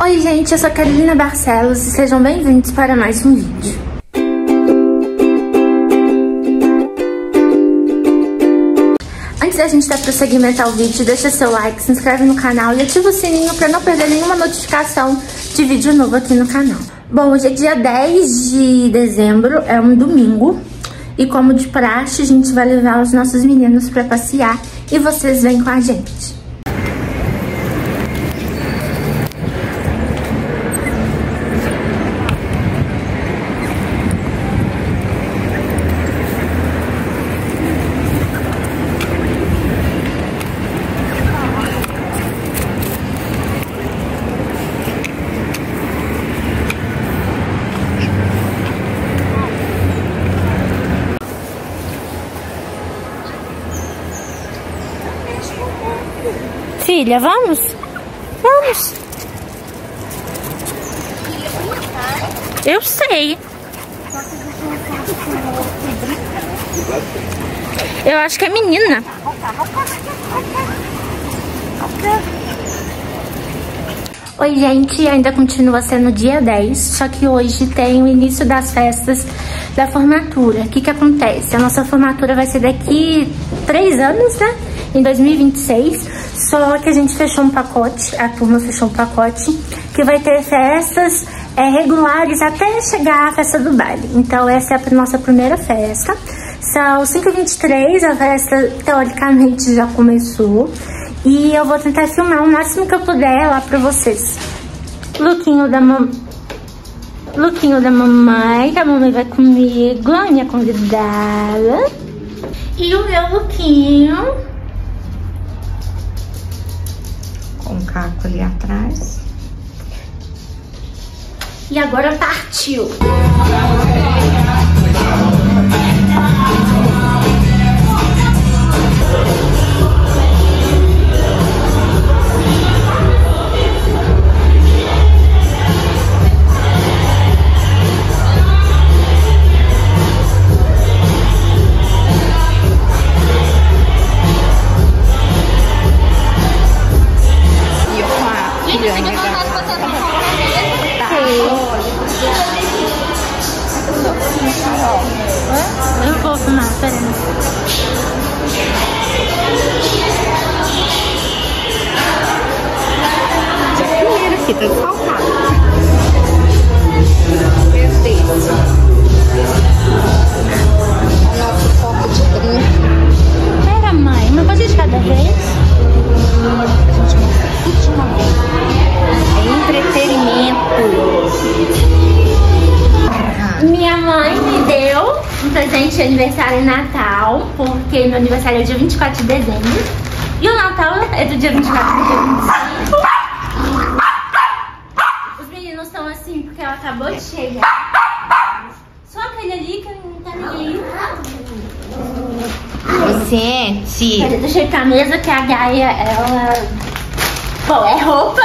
Oi gente, eu sou a Carolina Barcelos e sejam bem-vindos para mais um vídeo. Antes da gente dar prosseguimento ao vídeo, deixa seu like, se inscreve no canal e ativa o sininho para não perder nenhuma notificação de vídeo novo aqui no canal. Bom, hoje é dia 10 de dezembro, é um domingo. E como de praxe, a gente vai levar os nossos meninos para passear e vocês vêm com a gente. Filha, vamos? Vamos. Eu sei. Eu acho que é menina. Oi, gente. Ainda continua sendo dia 10, só que hoje tem o início das festas da formatura. O que acontece? A nossa formatura vai ser daqui 3 anos, né? Em 2026. Só que a gente fechou um pacote, a turma fechou um pacote, que vai ter festas regulares até chegar à festa do baile. Então essa é a nossa primeira festa. São 5h23, a festa teoricamente já começou. E eu vou tentar filmar o máximo que eu puder lá pra vocês. Lookinho da mamãe, que a mamãe vai comigo, a minha convidada. E o meu lookinho. Com o caco ali atrás. E agora partiu! Eu vou filmar, peraí. Primeiro aqui, tá desfalcado. Perfeito. Nosso copo de drink. Pera, mãe, mas pode de cada vez? A gente mostra tudo de uma vez. É entretenimento. Minha mãe me deu um presente de aniversário e Natal, porque meu aniversário é dia 24 de dezembro. E o Natal é do dia 24 do dia 25. Os meninos estão assim porque ela acabou de chegar. Só aquele ali que não tá ninguém. Vicente. Peraí, deixa eu ir pra mesa que a Gaia, ela... Bom, é roupa.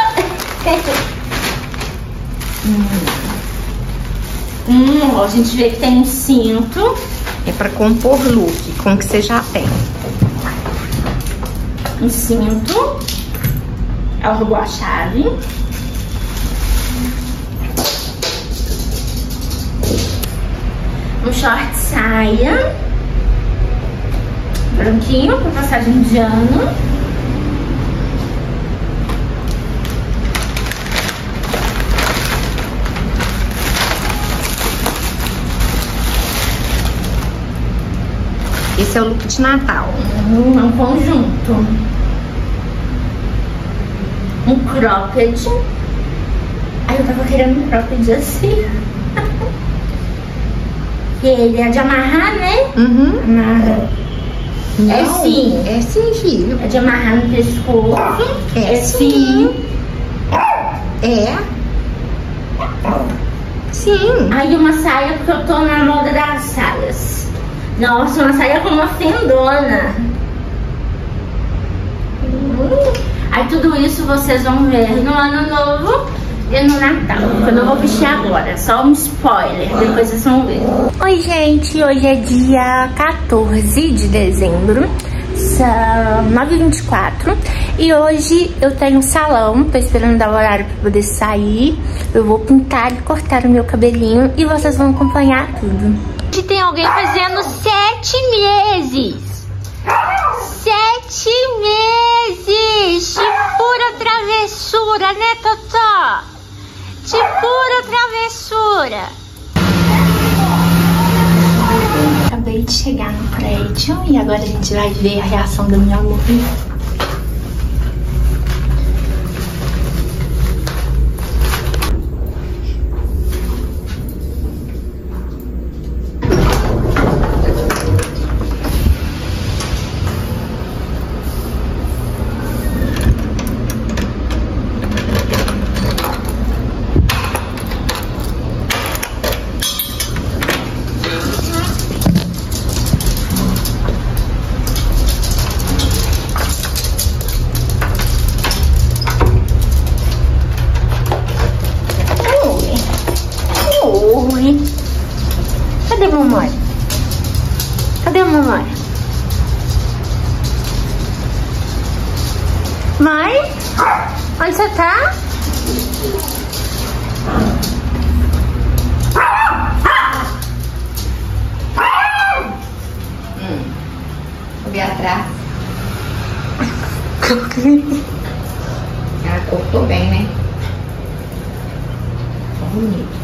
A gente vê que tem um cinto. É pra compor look com o que você já tem. Um cinto. Ela roubou a chave. Um short saia. Branquinho, com passagem de ano. Esse é o look de Natal. É um conjunto. Um cropped. Ai, eu tava querendo um cropped assim. E ele é de amarrar, né? Uhum. Amarra. Não, é sim. É sim, filho. É de amarrar no pescoço. É sim. É. Sim. Aí uma saia, porque eu tô na moda das saias. Nossa, uma saia com uma fendona. Aí tudo isso vocês vão ver no Ano Novo e no Natal. Eu não vou vestir agora, só um spoiler, depois vocês vão ver. Oi gente, hoje é dia 14 de dezembro. são 9h24 e hoje eu tenho um salão, tô esperando dar o horário pra poder sair. Eu vou pintar e cortar o meu cabelinho e vocês vão acompanhar tudo. Hoje tem alguém fazendo 7 meses. 7 meses de pura travessura, né, Totó? De pura travessura. Acabei de chegar no prédio e agora a gente vai ver a reação do meu amor. Cadê a mamãe? Cadê a mamãe? Mãe? Onde você tá? Vou ver atrás. Ela cortou bem, né? Bonito.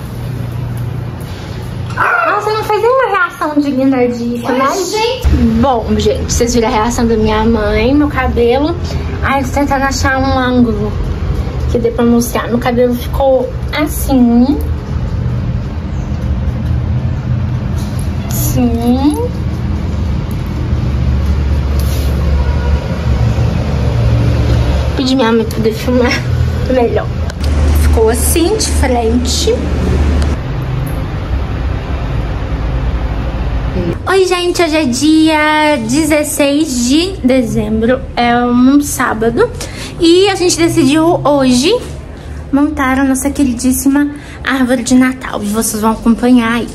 Nossa, não fez nenhuma reação digna de filmar, gente. Bom, gente, vocês viram a reação da minha mãe, meu cabelo. Ai, eles tentando achar um ângulo que dê pra mostrar. Meu cabelo ficou assim. Sim. Pedi minha mãe pra poder filmar melhor. Ficou assim, de frente. Oi, gente, hoje é dia 16 de dezembro, é um sábado, e a gente decidiu hoje montar a nossa queridíssima árvore de Natal, e vocês vão acompanhar aí.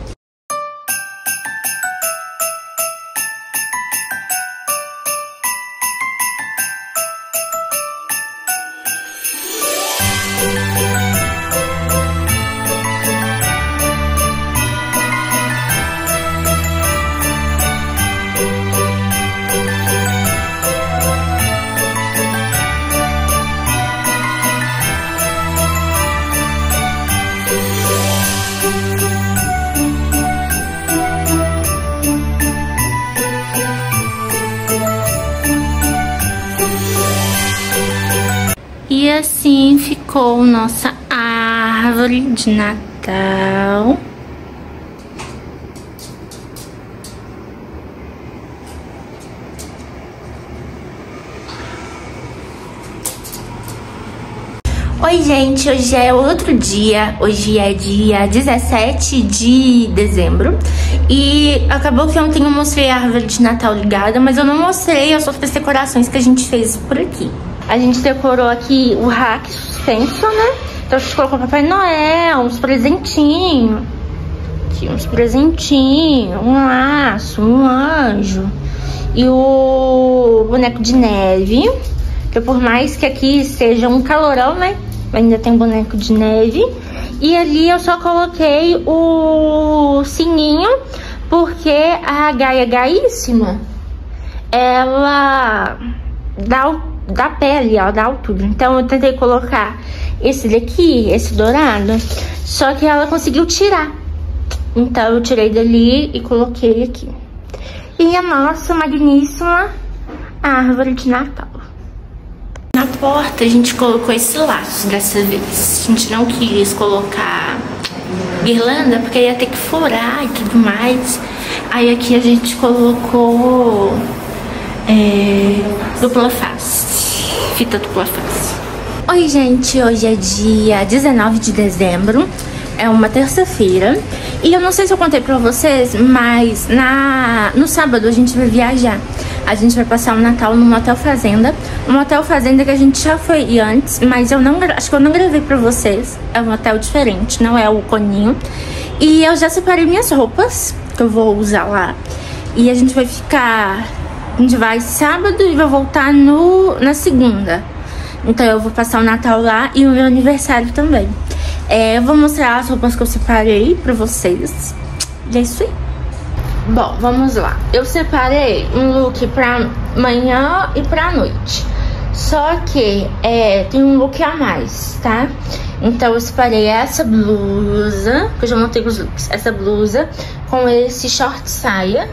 E assim ficou nossa árvore de Natal. Oi, gente, hoje é outro dia, hoje é dia 17 de dezembro e acabou que ontem eu mostrei a árvore de Natal ligada, mas eu não mostrei as outras decorações que a gente fez por aqui. A gente decorou aqui o rack suspenso, né? Então a gente colocou Papai Noel, uns presentinhos. Aqui, uns presentinhos, um laço, um anjo. E o boneco de neve. Que por mais que aqui seja um calorão, né? Ainda tem boneco de neve. E ali eu só coloquei o sininho, porque a Gaia Gaíssima, ela dá pele, ó, da altura. Então eu tentei colocar esse daqui, esse dourado, só que ela conseguiu tirar. Então eu tirei dali e coloquei aqui. E a nossa magníssima árvore de Natal. Na porta a gente colocou esse laço dessa vez. A gente não quis colocar guirlanda porque ia ter que furar e tudo mais. Aí aqui a gente colocou dupla face, fita dupla face. Oi, gente, hoje é dia 19 de dezembro, é uma terça-feira. E eu não sei se eu contei pra vocês, mas no sábado a gente vai viajar. A gente vai passar o Natal num hotel fazenda. Um hotel fazenda que a gente já foi antes, mas acho que eu não gravei pra vocês. É um hotel diferente, não é o Coninho. E eu já separei minhas roupas que eu vou usar lá. E a gente vai ficar A gente vai sábado e vai voltar na segunda. Então eu vou passar o Natal lá e o meu aniversário também. Eu vou mostrar as roupas que eu separei pra vocês. E é isso aí. Bom, vamos lá. Eu separei um look pra manhã e pra noite. Só que tem um look a mais, tá? Então eu separei essa blusa, que eu já montei os looks. Essa blusa com esse short saia.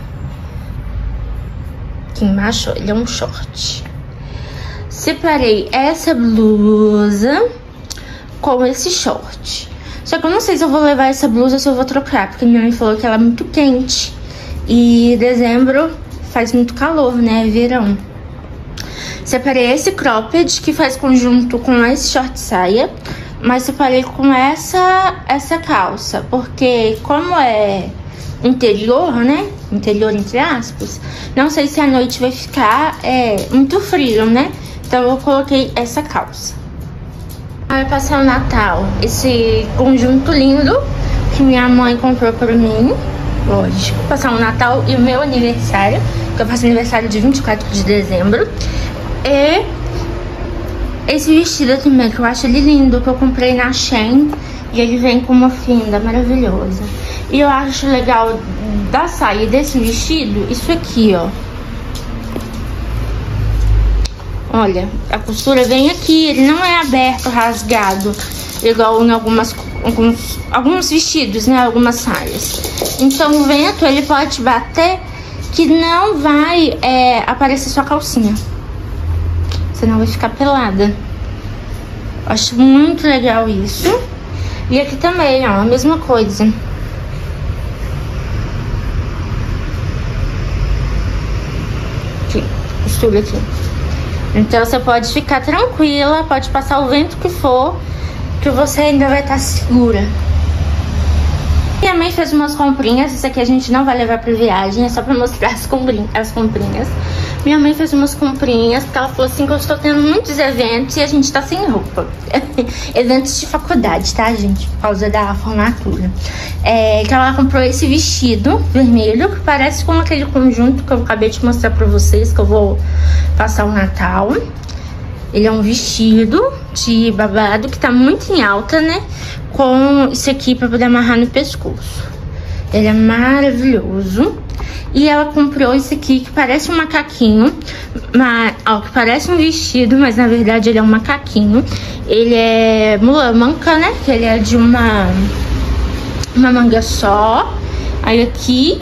Aqui embaixo ele é um short. Separei essa blusa com esse short. Só que eu não sei se eu vou levar essa blusa ou se eu vou trocar, porque minha mãe falou que ela é muito quente. E dezembro faz muito calor, né? Verão. Separei esse cropped, que faz conjunto com esse short saia. Mas separei com essa calça, porque como é interior, né? Interior entre aspas. Não sei se à noite vai ficar muito frio, né? Então eu coloquei essa calça. Vai passar o Natal. Esse conjunto lindo que minha mãe comprou pra mim. Lógico. Passar o Natal e o meu aniversário, que eu faço aniversário de 24 de dezembro. E esse vestido também, que eu acho ele lindo, que eu comprei na Shein. E ele vem com uma fenda maravilhosa. E eu acho legal da saia desse vestido, isso aqui, ó. Olha, a costura vem aqui, ele não é aberto, rasgado, igual em alguns vestidos, né, algumas saias. Então o vento, ele pode bater que não vai aparecer sua calcinha. Senão vai ficar pelada. Acho muito legal isso. E aqui também, ó, a mesma coisa. Aqui, costura aqui. Então você pode ficar tranquila, pode passar o vento que for, que você ainda vai estar segura. Minha mãe fez umas comprinhas, isso aqui a gente não vai levar pra viagem, é só pra mostrar as comprinhas. Minha mãe fez umas comprinhas, porque ela falou assim que eu estou tendo muitos eventos e a gente tá sem roupa. Eventos de faculdade, tá, gente? Por causa da formatura. Então ela comprou esse vestido vermelho, que parece com aquele conjunto que eu acabei de mostrar pra vocês, que eu vou passar o Natal. Ele é um vestido de babado que tá muito em alta, né? Com isso aqui pra poder amarrar no pescoço. Ele é maravilhoso. E ela comprou esse aqui que parece um macaquinho, que parece um vestido, mas na verdade ele é um macaquinho. Ele é mulamã, né? Que ele é de uma manga só. Aí aqui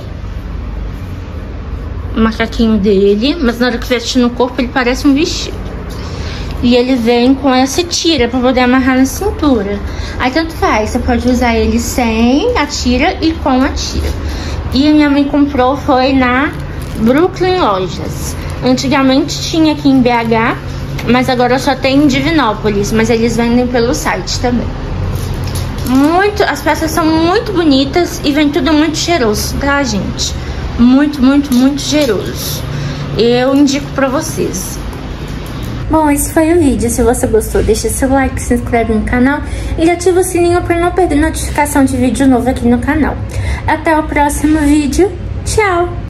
o macaquinho dele, mas na hora que veste no corpo ele parece um vestido. E ele vem com essa tira pra poder amarrar na cintura. Aí tanto faz, você pode usar ele sem a tira e com a tira. E a minha mãe comprou, foi na Brooklyn Lojas. Antigamente tinha aqui em BH, mas agora só tem em Divinópolis. Mas eles vendem pelo site também. As peças são muito bonitas e vem tudo muito cheiroso, tá, gente? Muito, muito, muito cheiroso. Eu indico pra vocês. Bom, esse foi o vídeo. Se você gostou, deixa seu like, se inscreve no canal e ativa o sininho para não perder notificação de vídeo novo aqui no canal. Até o próximo vídeo. Tchau!